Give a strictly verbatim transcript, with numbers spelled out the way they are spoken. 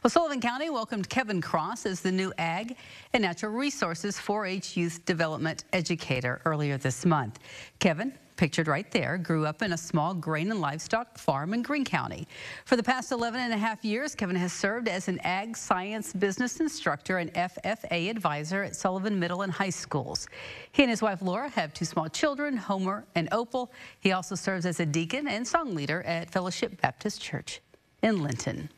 Well, Sullivan County welcomed Kevin Cross as the new Ag and Natural Resources four H Youth Development Educator earlier this month. Kevin, pictured right there, grew up in a small grain and livestock farm in Greene County. For the past eleven and a half years, Kevin has served as an Ag Science Business Instructor and F F A Advisor at Sullivan Middle and High Schools. He and his wife Laura have two small children, Homer and Opal. He also serves as a deacon and song leader at Fellowship Baptist Church in Linton.